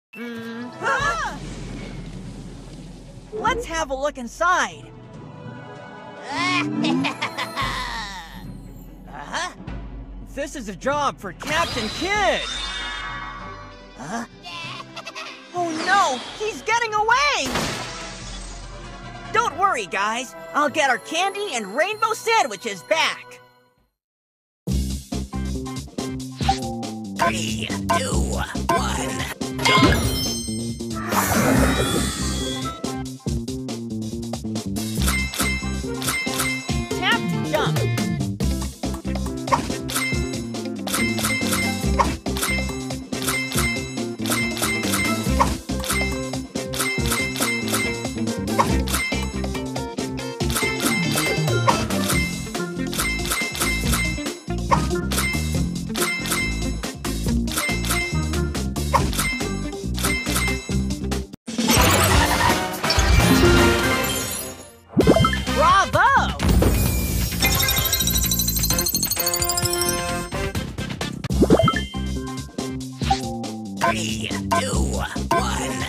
Let's have a look inside. This is a job for Captain Kid. Oh no, he's getting away! Don't worry, guys. I'll get our candy and rainbow sandwiches back. 3, 2, 1, Tap to jump. Bravo! 3, 2, 1.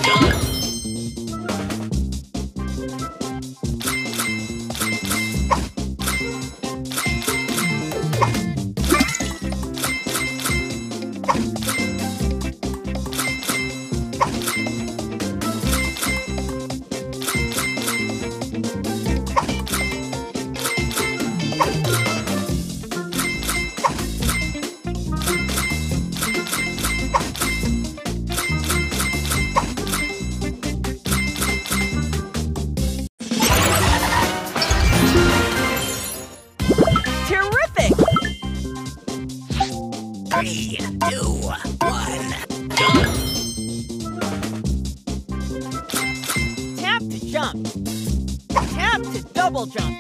Terrific! 3, 2, 1. Tap to jump. Tap to double jump.